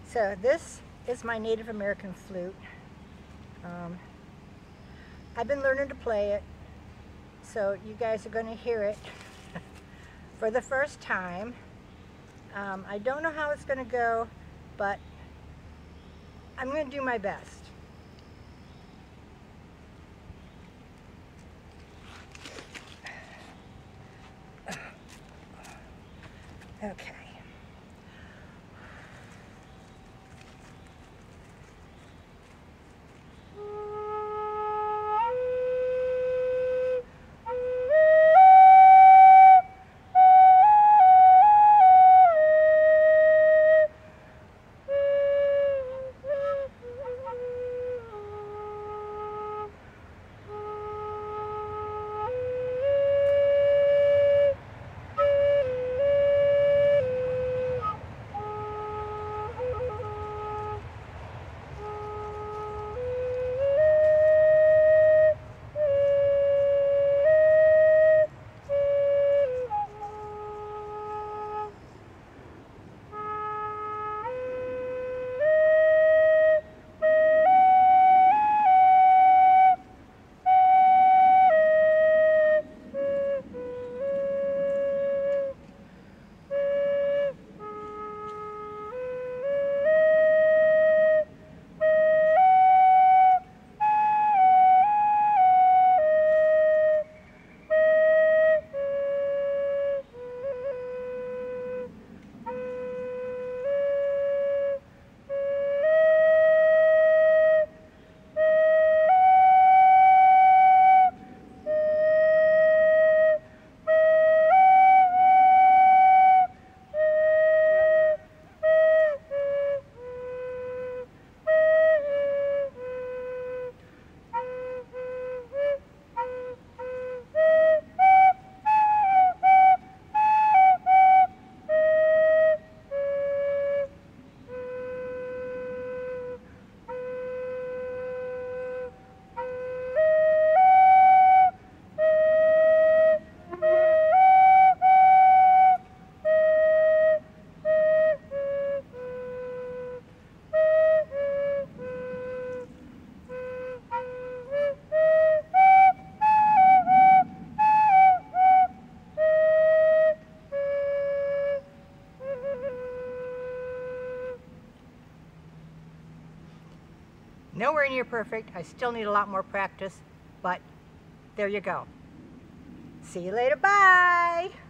So this is my Native American flute. I've been learning to play it, so you guys are going to hear it for the first time. I don't know how it's going to go, but I'm going to do my best. Okay. Nowhere near perfect. I still need a lot more practice, but there you go. See you later. Bye.